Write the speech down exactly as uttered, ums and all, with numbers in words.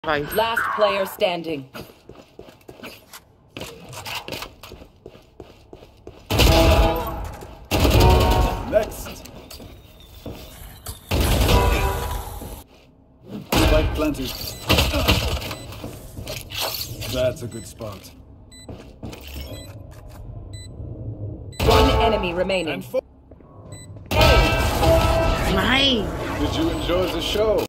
Five. Last player standing. Next. Spike planted. That's a good spot. One enemy remaining. And four. Nice. Did you enjoy the show?